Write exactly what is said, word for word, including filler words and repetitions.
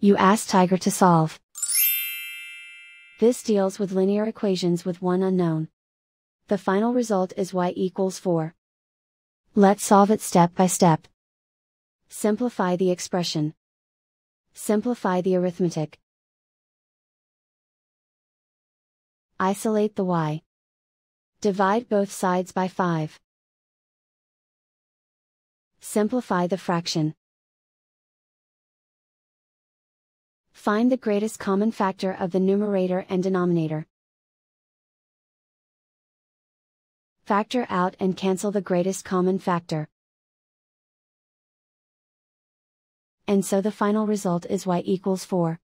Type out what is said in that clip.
You ask Tiger to solve. This deals with linear equations with one unknown. The final result is y equals four. Let's solve it step by step. Simplify the expression. Simplify the arithmetic. Isolate the y. Divide both sides by five. Simplify the fraction. Find the greatest common factor of the numerator and denominator. Factor out and cancel the greatest common factor. And so the final result is y equals four.